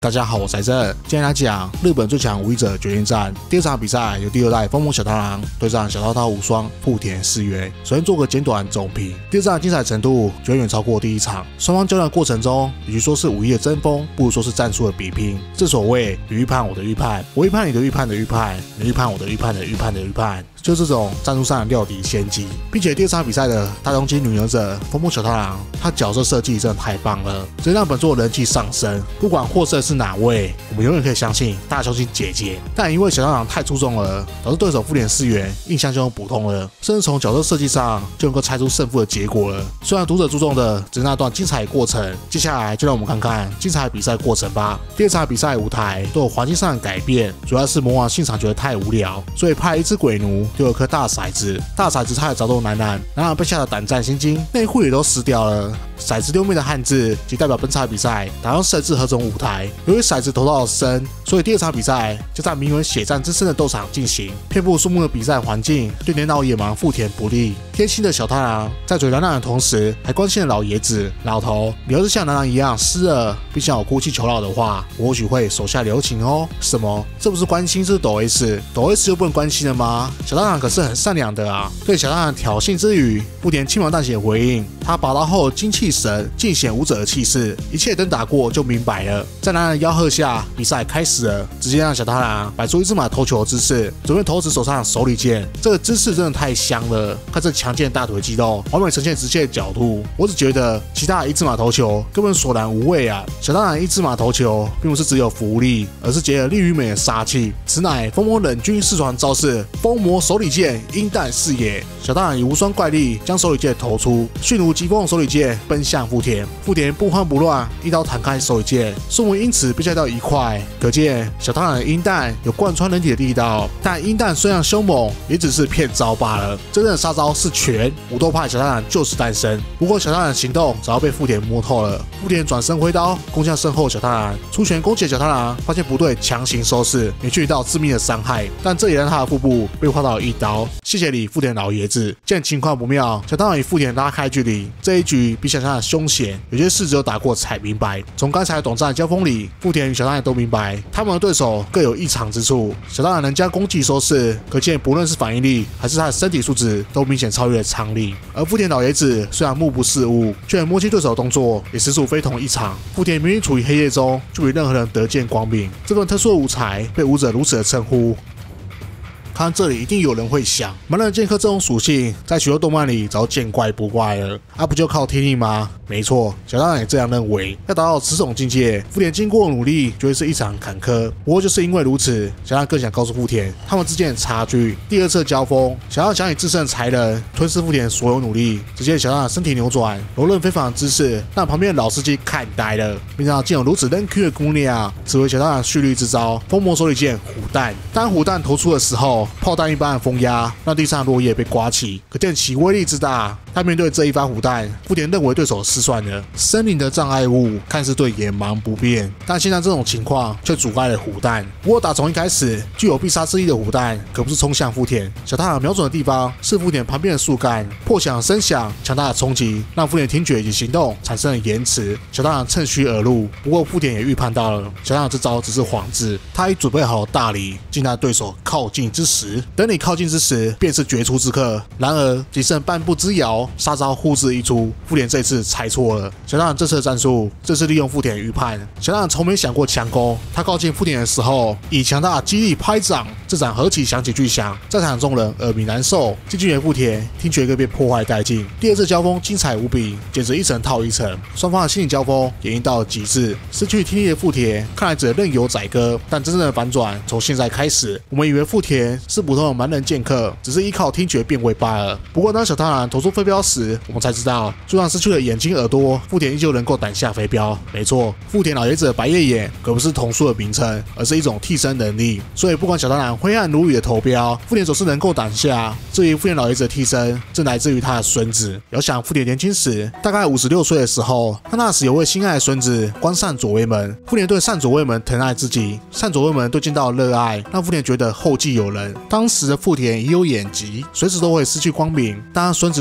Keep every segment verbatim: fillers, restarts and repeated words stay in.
大家好，我是财政。今天来讲日本最强武艺者决定战第二场比赛，由第二代风魔小太郎对战小涛涛无双富田四元。首先做个简短总评，第二战精彩程度远远超过第一场。双方交战过程中，与其说是武艺的争锋，不如说是战术的比拼。正所谓你预判我的预判，我预判你的预判的预判，你预判我的预判的预判的预判。就这种战术上的料敌先机，并且第二场比赛的大东京女忍者风魔小太郎，他角色设计真的太棒了，直接让本作人气上升。不管获胜是哪位，我们永远可以相信大雄心姐姐。但因为小太郎太出众了，导致对手富田四元印象就普通了，甚至从角色设计上就能够猜出胜负的结果了。虽然读者注重的只是那段精彩过程，接下来就让我们看看精彩的比赛过程吧。第二场比赛舞台都有环境上的改变，主要是魔王现场觉得太无聊，所以派一只鬼奴。就有颗大骰子，大骰子差点找到男男，男男被吓得胆战心惊，内裤也都湿掉了。骰子六面的汉字即代表本场比赛打算设置何种舞台。由于骰子投到了深，所以第二场比赛就在名为血战之深的斗场进行。遍布树木的比赛环境对年老野蛮富田不利。贴心的小太郎在嘴男男的同时，还关心了老爷子：老头，你要是像男男一样湿了，并向我哭泣求饶的话，我或许会手下留情哦。什么？这不是关心，这是抖 S， 抖 S 就不能关心了吗？小太郎可是很善良的啊！对小太郎挑衅之余，富田轻描淡写回应：他拔刀后精气神，尽显武者的气势，一切等打过就明白了。在男人吆喝下，比赛开始了，直接让小太郎摆出一只马投球的姿势，准备投掷手上的手里剑。这个姿势真的太香了，看这强健的大腿肌肉，完美呈现直线的角度。我只觉得其他的一字马投球根本索然无味啊！小太郎一字马投球，并不是只有福利，而是结了力与美的杀气。此乃风魔冷军四传招式风魔手里剑阴弹是也。小太郎以无双怪力将手里剑投出，迅如疾风的手里剑奔向富田。富田不慌不乱，一刀弹开手里剑，树木因此被摔到一块。可见小太郎的阴弹有贯穿人体的力道，但阴弹虽然凶猛，也只是骗招罢了。真正的杀招是拳，武斗派小太郎就是诞生。不过小太郎的行动早要被富田摸透了。富田转身挥刀攻向身后小太郎，出拳攻击的小太郎发现不对，强行收势，免去一道致命的伤害。但这也让他的腹部被划到了一刀。谢谢你，富田老爷子。见情况不妙，小太郎与富田拉开距离。这一局比想象的凶险，有些事只有打过才明白。从刚才短暂的交锋里，富田与小太郎都明白，他们的对手各有异长之处。小太郎能将攻击收势，可见不论是反应力还是他的身体素质，都明显超越了常理。而富田老爷子虽然目不识物，却能摸清对手的动作，也实属非同一场。富田明明处于黑夜中，就比任何人得见光明。这份特殊的舞才被武者如此的称呼。看这里一定有人会想，蛮人剑客这种属性在许多动漫里早见怪不怪了，啊不就靠听力吗？没错，小太郎也这样认为。要达到此种境界，富田经过努力绝对是一场坎坷。不过就是因为如此，小太郎更想告诉富田他们之间的差距。第二次交锋，小太郎想以自身的才能吞噬富田所有努力。只见小太郎身体扭转，柔韧非凡的姿势让旁边的老司机看呆了。没想到竟有如此能 Q 的姑娘，此为小太郎蓄力之招——风魔手里剑虎弹。当虎弹投出的时候，炮弹一般的风压让地上落叶被刮起，可见其威力之大。但面对这一发虎弹，富田认为对手失算了。森林的障碍物看似对野蛮不便，但现在这种情况却阻碍了虎弹。不过打从一开始具有必杀之力的虎弹可不是冲向富田，小太郎瞄准的地方是富田旁边的树干，破响声响，强大的冲击让富田听觉以及行动产生了延迟。小太郎趁虚而入，不过富田也预判到了小太郎这招只是幌子，他已准备好大礼，进他对手靠近之时。等你靠近之时，便是决出之刻。然而仅剩半步之遥，杀招呼之一出，富田这次猜错了。小太郎这次的战术正是利用富田预判。小太郎从没想过强攻，他靠近富田的时候，以强大的肌力拍掌，这掌何其响起巨响，在场众人耳鸣难受。近距离的富田听觉更被破坏殆尽。第二次交锋精彩无比，简直一层套一层，双方的心理交锋演绎到了极致。失去听力的富田看来只能任由宰割，但真正的反转从现在开始。我们以为富田是普通的蛮人剑客，只是依靠听觉变位罢了。不过当小太郎投出飞镖时，我们才知道，就算失去了眼睛耳朵，富田依旧能够挡下飞镖。没错，富田老爷子的白夜眼可不是瞳术的名称，而是一种替身能力。所以不管小太郎灰暗如雨的投镖，富田总是能够挡下。至于富田老爷子的替身，正来自于他的孙子。遥想富田年轻时，大概五十六岁的时候，他那时有位心爱的孙子关善左卫门。富田对善左卫门疼爱至极，善左卫门对剑道的热爱让富田觉得后继有人。当时的富田已有眼疾，随时都会失去光明。当孙子对他说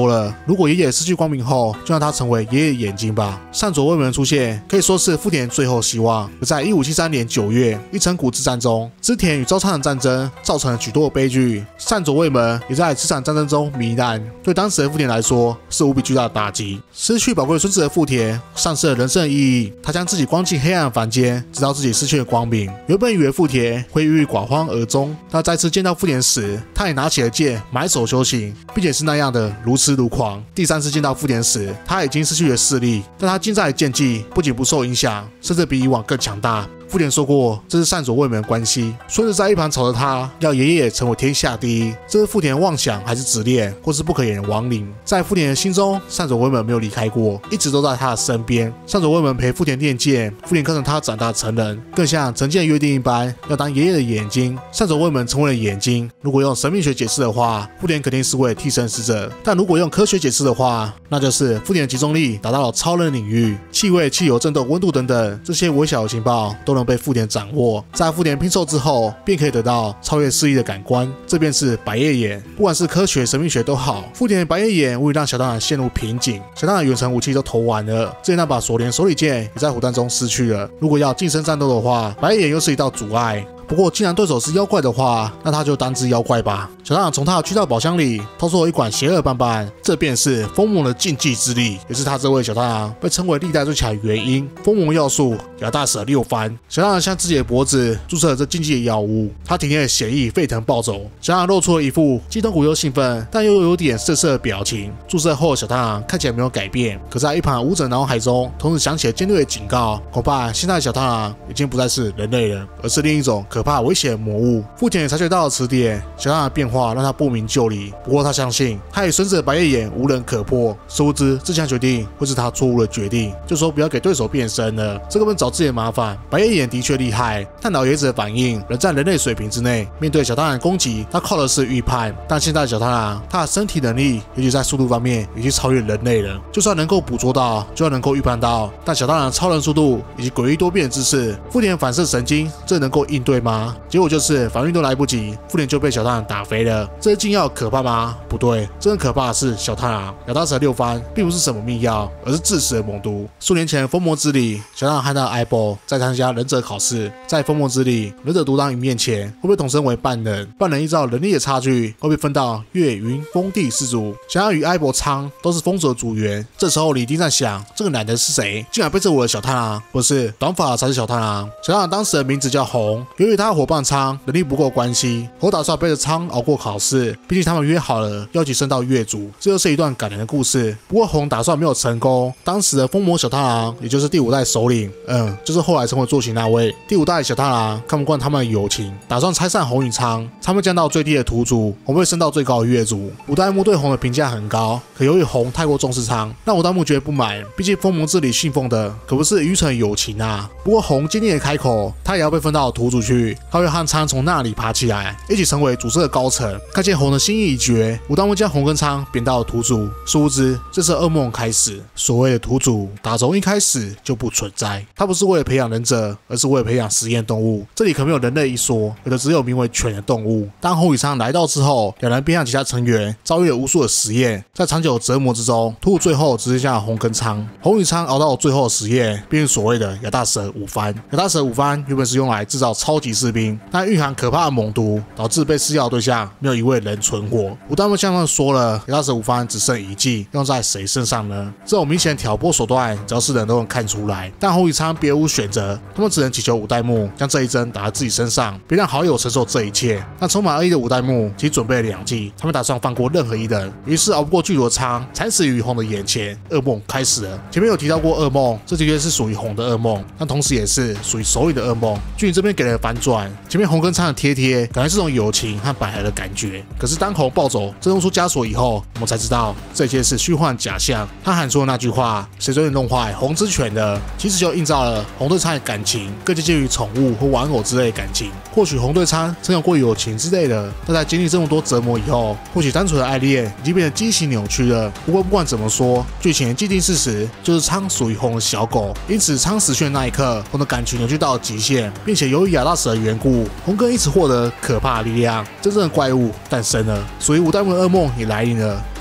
说了，如果爷爷失去光明后，就让他成为爷爷眼睛吧。善佐卫门的出现可以说是富田最后希望。而在一五七三年九月一城谷之战中，织田与朝仓的战争造成了许多的悲剧，善佐卫门也在这场战争中糜烂。对当时的富田来说，是无比巨大的打击。失去宝贵孙子的富田，丧失了人生的意义。他将自己关进黑暗的凡间，直到自己失去了光明。原本以为富田会郁郁寡欢而终，但再次见到富田时，他也拿起了剑，埋首修行，并且是那样的如痴如狂。第三次见到富田时，他已经失去了视力，但他精湛的剑技不仅不受影响，甚至比以往更强大。富田说过，这是善佐卫门的关系。孙子在一旁吵着他，要爷爷成为天下第一，这是富田的妄想还是执念，或是不可言的亡灵？在富田的心中，善佐卫门没有离开过，一直都在他的身边。善佐卫门陪富田练剑，富田看着他长大成人，更像曾经的约定一般，要当爷爷的眼睛。善佐卫门成为了眼睛。如果用神秘学解释的话，富田肯定是位替身使者；但如果用科学解释的话，那就是富田的集中力达到了超人领域，气味、汽油、震动、温度等等这些微小的情报都能被富田掌握。在富田拼凑之后，便可以得到超越视力的感官，这便是百叶眼。不管是科学、神秘学都好，富田的百叶眼无疑让小太郎陷入瓶颈。小太郎的远程武器都投完了，之前那把锁链手里剑也在虎弹中失去了。如果要近身战斗的话，百叶眼又是一道阻碍。不过，既然对手是妖怪的话，那他就单只妖怪吧。小太郎从他的巨大宝箱里掏出了一管邪恶棒棒，这便是疯魔的禁忌之力，也是他这位小太郎被称为历代最强的原因。疯魔要素亚大蛇六番，小太郎向自己的脖子注射了这禁忌的药物，他体内的血液沸腾暴走。小太郎露出了一副既痛苦又兴奋，但又有点涩涩的表情。注射后的小太郎看起来没有改变，可在一旁武者脑海中同时响起了尖锐的警告，恐怕现在的小太郎已经不再是人类了，而是另一种可怕危险的魔物。富田也察觉到了此点，小太郎的变化让他不明就里。不过他相信，他与孙子的白叶眼无人可破。殊不知，这项决定会是他错误的决定，就说不要给对手变身了，这个会找自己的麻烦。白叶眼的确厉害，但老爷子的反应仍在人类水平之内。面对小太郎的攻击，他靠的是预判，但现在的小太郎，他的身体能力，尤其在速度方面，已经超越人类了。就算能够捕捉到，就算能够预判到，但小太郎的超人速度以及诡异多变的姿势，富田反射神经，这能够应对吗？结果就是反应都来不及，富田就被小太郎打飞了。这些禁药可怕吗？不对，真正可怕的是小太郎。亚大蛇六番并不是什么秘药，而是致死的猛毒。数年前封魔之里，小太郎和他的艾博在参加忍者考试，在封魔之里，忍者独当一面前，会被统称为半人。半人依照能力的差距，会被分到月、云、风、地四组。小太郎与艾博、仓都是风者组员。这时候李丁在想，这个男的是谁？竟然背着我的小太郎？不是，短发才是小太郎。小太郎当时的名字叫红，由于他的伙伴仓能力不够关系，红打算背着仓熬过考试，毕竟他们约好了要一起升到月族，这又是一段感人的故事。不过红打算没有成功，当时的疯魔小太郎，也就是第五代首领，嗯，就是后来成为坐骑那位第五代小太郎，看不惯他们的友情，打算拆散红与仓，他们降到最低的土族，红被升到最高的月族。五代目对红的评价很高，可由于红太过重视仓，让五代目觉得不满，毕竟疯魔之里信奉的可不是愚蠢友情啊。不过红坚定的开口，他也要被分到土族去，他会和仓从那里爬起来，一起成为组织的高层。看见红的心意已决，武大木将红跟仓贬到了土族，殊不知这是噩梦开始。所谓的土族，打从一开始就不存在，它不是为了培养忍者，而是为了培养实验动物。这里可没有人类一说，有的只有名为犬的动物。当红与仓来到之后，两人便向其他成员遭遇了无数的实验，在长久的折磨之中，土最后只剩下红跟仓。红与仓熬到了最后的实验，便是所谓的亚大蛇五番。亚大蛇五番原本是用来制造超级士兵，但蕴含可怕的猛毒，导致被施药的对象没有一位人存活。武大木向他们说了，亚大蛇五番只剩一剂，用在谁身上呢？这种明显挑拨手段，只要是人都能看出来。但红与仓别无选择，他们只能祈求五代目将这一针打在自己身上，别让好友承受这一切。但充满恶意的五代目其实准备了两剂，他们打算放过任何一人。于是熬不过巨毒的仓，惨死于红的眼前。噩梦开始了。前面有提到过噩梦，这的确是属于红的噩梦，但同时也是属于首领的噩梦。剧情这边给了反转，前面红跟仓的贴贴，感觉是种友情和百合的感觉。可是当红暴走，震动出枷锁以后，我们才知道这一切是虚幻假象。他喊出的那句话“谁最能弄坏红之犬的”，其实就映照了红对仓的感情，更接近于宠物或玩偶之类的感情。或许红对仓曾有过友情之类的，但在经历这么多折磨以后，或许单纯的爱恋已经变得畸形扭曲了。不过不管怎么说，剧情的既定事实就是仓属于红的小狗，因此仓死去的那一刻，红的感情扭曲到了极限，并且由于亚大蛇的缘故，红哥因此获得可怕的力量，真正的怪物诞生了。属于五代目的噩梦也来临了。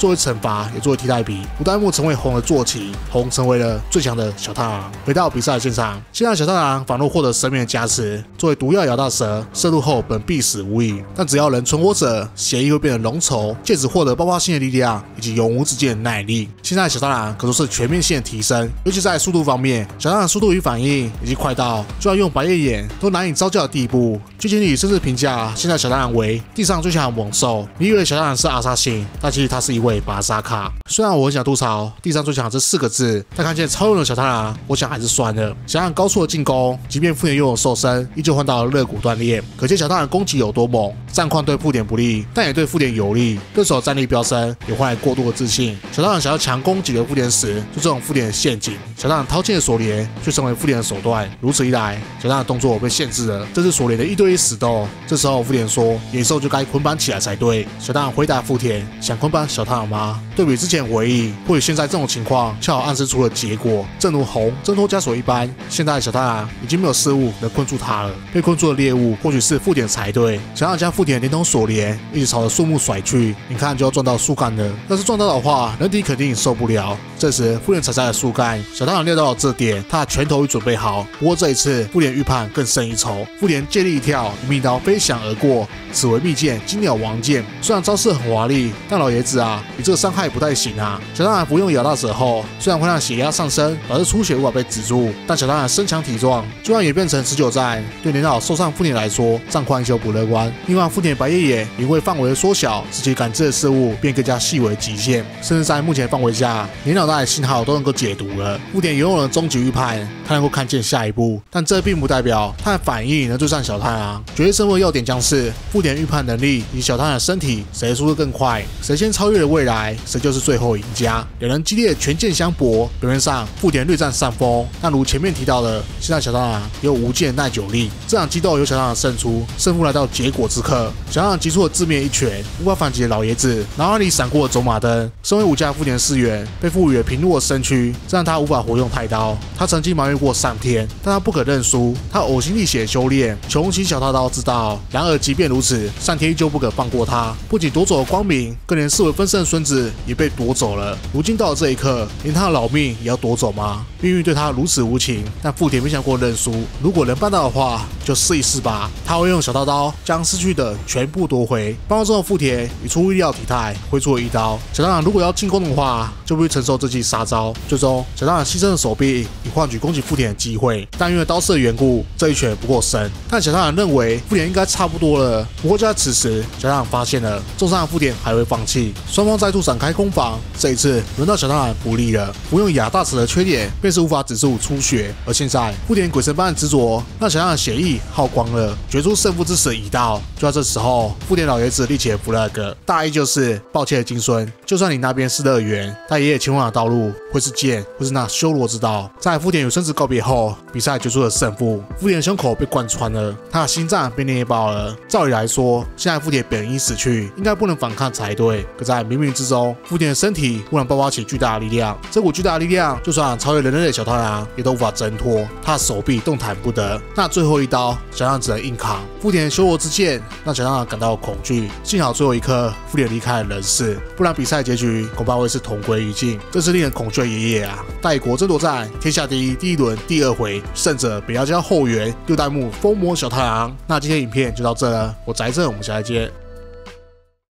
作为惩罚，也作为替代品，五代目成为红的坐骑，红成为了最强的小太郎。回到比赛现场，现在小太郎仿若获得神明的加持，作为毒药咬到蛇，摄入后本必死无疑，但只要能存活者，血液会变得浓稠，借此获得爆发性的力量以及永无止境的耐力。现在小太郎可说是全面性的提升，尤其在速度方面，小太郎速度与反应已经快到就算用白夜眼都难以招架的地步。剧情里甚至评价现在小太郎为地上最强的猛兽。你以为小太郎是阿萨辛，但其实他是一位巴萨卡。虽然我很想吐槽地上最强这四个字，但看见超用的小太郎，我想还是算了。想想高速的进攻，即便富田拥有瘦身，依旧换到了肋骨断裂，可见小太郎攻击有多猛。战况对富田不利，但也对富田有利。对手战力飙升，也换来过度的自信。小太郎想要强攻击流富田时，就这种富田的陷阱。小太郎掏进的锁链，却成为富田的手段。如此一来，小太郎的动作被限制了。这是锁链的一对一死斗。这时候富田说：“野兽就该捆绑起来才对。”小太郎回答富田：“想捆绑小太郎吗？”对比之前回忆，或许现在这种情况恰好暗示出了结果。正如红挣脱枷锁一般，现在小太郎已经没有事物能困住他了。被困住的猎物或许是富田才对。想要将富田连同锁链一直朝着树木甩去，眼看就要撞到树干了。要是撞到的话，人体肯定受不了。这时富田踩在了树干，小太郎料到了这点，他的拳头已准备好。不过这一次，富田预判更胜一筹。富田借力一跳，一密刀飞翔而过，此为密剑金鸟王剑。虽然招式很华丽，但老爷子啊，你这个伤害不太行啊。小太郎服用咬大蛇后，虽然会让血压上升，导致出血无法被止住，但小太郎身强体壮，就算演变成持久战，对年老受伤富田来说，战况依旧不乐观。另外，富田白夜眼因为范围的缩小，使其感知的事物变更加细微极限，甚至在目前范围下，连脑袋的信号都能够解读了。富田拥有了终极预判，他能够看见下一步，但这并不代表他的反应能追上小太郎。决定胜负的要点将是富田预判能力以及小太郎的身体，谁的速度更快，谁先超越了未来，谁就是最后赢家。两人激烈的拳剑相搏，表面上富田略占上风，但如前面提到的，现在小太郎也有无尽的耐久力。这场激斗由小太郎胜出，胜负来到结果之刻。小太郎击出了致命一拳，无法反击的老爷子脑海里闪过了走马灯。身为武家富田世元，被赋予了平路的身躯，这让他无法活用太刀。他曾经埋怨过上天，但他不可认输。他呕心沥血修炼，穷其小太刀之道。然而即便如此，上天依旧不可放过他，不仅夺走了光明，更连视为分身的孙子也被夺走了。如今到了这一刻，连他的老命也要夺走吗？命运对他如此无情，但富田没想过认输。如果能办到的话，就试一试吧。他会用小刀刀将失去的全部夺回。半空中的富田以出乎意料体态挥出了一刀。小太郎如果要进攻的话，就必须承受这记杀招。最终，小太郎牺牲了手臂，以换取攻击富田的机会。但因为刀式的缘故，这一拳不够深。但小太郎认为富田应该差不多了。不过就在此时，小太郎发现了重伤的富田还会放弃。双方再度展开攻防。这一次轮到小太郎不利了。服用亚大蛇的缺点便是无法止住出血，而现在富田鬼神般的执着，让小太郎的血液耗光了，决出胜负之时已到。就在这时候，富田老爷子立起了 flag， 大意就是抱歉金孙，就算你那边是乐园，但爷爷前往的道路会是剑，会是那修罗之道。在富田与生子告别后，比赛决出了胜负。富田的胸口被贯穿了，他的心脏被捏爆了。照理来说，现在富田本应死去，应该不能反抗才对。可在冥冥之中，富田的身体忽然爆发起巨大的力量，这股巨大的力量，就算超越人类的小太郎也都无法挣脱，他的手臂动弹不得。那最后一刀，小太郎只能硬扛。富田的修罗之剑让小太郎感到恐惧，幸好最后一刻富田离开了人世，不然比赛结局恐怕会是同归于尽。这是令人恐惧的爷爷啊！代国争夺战天下第一第一轮第二回，胜者北条家后援六代目疯魔小太郎。那今天影片就到这了，我宅正，我们下期见。